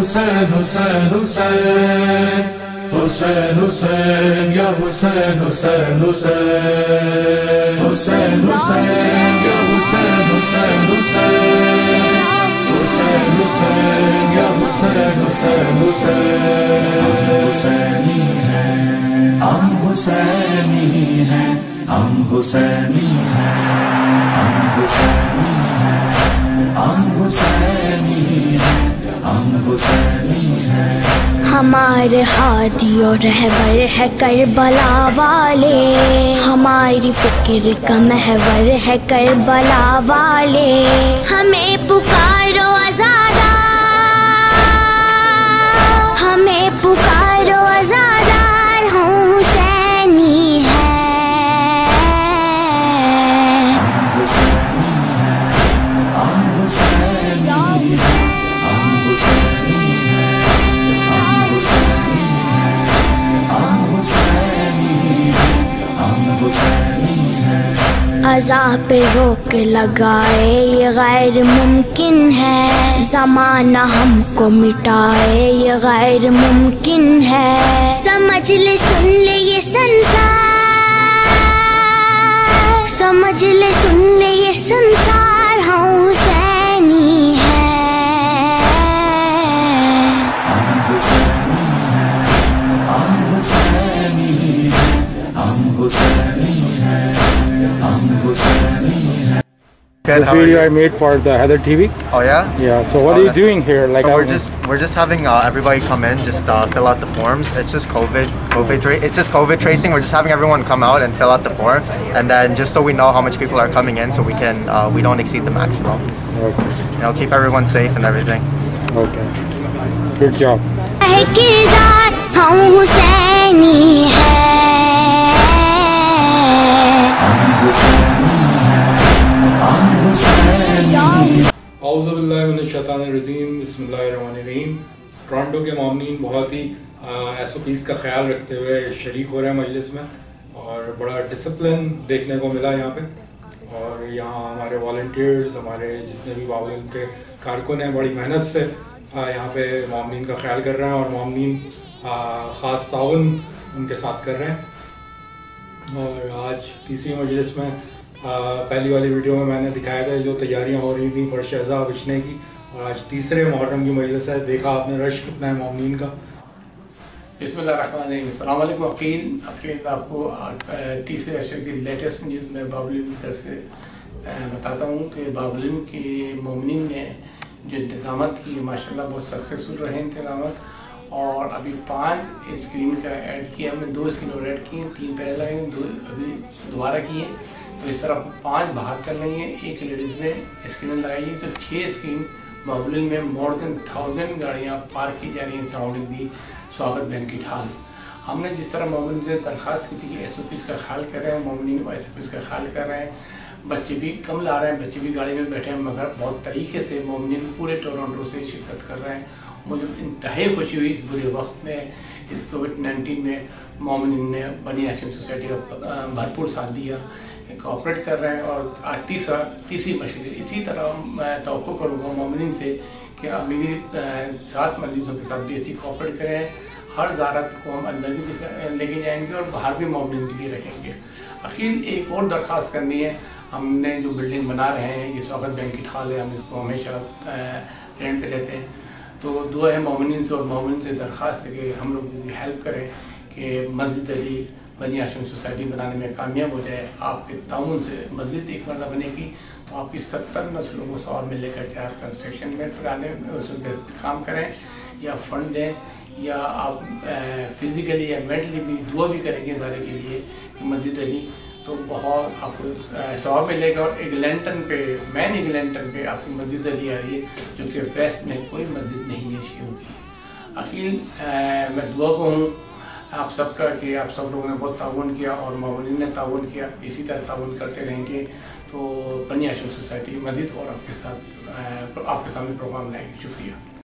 حسین حسین حسین حسین حسین یا حسین حسین حسین حسین حسین یا حسین حسین حسین حسین حسین یا حسین حسین حسین ہم حسینی ہیں ہم حسینی ہیں ہم حسینی ہیں ہم حسینی ہیں ہم حسینی ہیں ہمارے ہادی اور رہبر ہے کربلا والے ہماری فکر کا محور ہے کربلا والے ہمیں پکارو آزادہ ہمیں پکارو آزادار ہوں حسینی ہے عذاب پہ روک لگائے یہ غیر ممکن ہے زمانہ ہم کو مٹائے یہ غیر ممکن ہے سمجھ لے سن لے یہ سنسار سمجھ لے سن لے یہ سنسار ہم حسینی ہے This video I made for the Heather TV. Oh yeah? Yeah. So what are you doing here? Like we're just having everybody come in, just fill out the forms. It's just it's just COVID tracing. We're just having everyone come out and fill out the form, and then just so we know how much people are coming in, so we don't exceed the maximum. Okay. You know, keep everyone safe and everything. Okay. Good job. ہم حسینی ہے اعوذ باللہ من الشیطان الرجیم بسم اللہ الرحمن الرحیم. ٹورانٹو کے مومنین بہت ہی ایس او پیز کا خیال رکھتے ہوئے شریک ہو رہے ہیں مجلس میں اور بڑا ڈسپلن دیکھنے کو ملا یہاں پہ. اور یہاں ہمارے والنٹیئرز ہمارے جتنے بھی بابل کے کارکن ہیں بڑی محنت سے یہاں پہ مومنین کا خیال کر رہے ہیں اور مومنین خاص تعاون ان کے ساتھ کر رہے ہیں. اور آج تیسری مجلس میں پہلی والی ویڈیو میں نے دکھایا تھا جو تیاریاں ہو رہی تھیں فرش اعضاء بچنے کی, اور آج تیسرے محرم کی مجلس ہے. دیکھا آپ نے رش کتنا ہے مومنین کا. بسم اللہ الرحمن الرحیم. السلام علیکم عقیل. آپ کو تیسرے عشر کی لیٹسٹ نیوز میں بابلین کی طرف سے بتاتا ہوں کہ بابلین کے مومنین نے جو انتظامات کیے ماشاءاللہ بہت سکسیسفل رہے انتظامات. اور ابھی 5 اسکرین کا ایڈ کیا, ہم نے 2 اسکرین اور ایڈ کیے, 3 پہلے لگے, 2 ابھی دوبارہ کیے. تو اس طرح 5 باہر کر لیں گے, 1 لیڈیز میں اسکرین لگائیے. تو 6 اسکرین بابلین میں مور دین 1000 گاڑیاں پارک کی جا رہی ہیں سراؤنڈنگ دی سواگت بینکٹ ہال. ہم نے جس طرح مومنین سے درخواست کی تھی کہ ایس او پیز کا خیال کر رہے ہیں, مومنین کو ایس او پیز کا خیال کر رہے ہیں. بچے بھی کم لا رہے ہیں, بچے بھی گاڑی میں بیٹھے ہیں, مگر بہت طریقے سے مومنین پورے ٹورانٹو سے شرکت کر رہے ہیں. مجھے انتہائی خوشی ہوئی اس برے وقت میں, اس کووڈ-19 میں مومنین نے بنی ہاشم سوسائٹی کا بھرپور ساتھ دیا, کوآپریٹ کر رہے ہیں. اور آج تیسری مشہور اسی طرح میں توقع کروں گا مومنین سے کہ اگلی 7 مجلسوں کے ساتھ بھی ایسی کوآپریٹ کریں. ہر زیارت کو ہم اندر بھی لے کے جائیں گے اور باہر بھی مومنین کے لیے رکھیں گے. عقیل ایک اور درخواست کرنی ہے. ہم نے جو بلڈنگ بنا رہے ہیں یہ سواگت بینکٹ ہال ہے, ہم اس کو ہمیشہ رینٹ پہ لیتے ہیں. تو دعا ہے مومنین سے, اور مومنین سے درخواست ہے کہ ہم لوگ کی ہیلپ کریں کہ مسجد علی بنی ہاشم سوسائٹی بنانے میں کامیاب ہو جائے. آپ کے تعاون سے مسجد ایک مرتبہ بنے گی تو آپ کی 70 نسلوں کو ثواب میں لے کر چاہے آپ کنسٹرکشن میں کام کریں یا فنڈ دیں یا آپ فزیکلی یا مینٹلی بھی دعا بھی کریں گے ادارے کے لیے کہ مسجد علی تو بہت آپ کو ثواب ملے گا. اور ایگلینٹن پہ مین ایگلینٹن پہ آپ کی مسجد علی آ رہی ہے جو کہ ویسٹ میں کوئی مسجد نہیں ہے شیعوں کی. عقیل میں دعا کو ہوں آپ سب کا کہ آپ سب لوگوں نے بہت تعاون کیا اور مومنین نے تعاون کیا, اسی طرح تعاون کرتے رہیں گے. تو بنی ہاشم سوسائٹی مزید اور آپ کے سامنے پروگرام لائیں گے. شکریہ.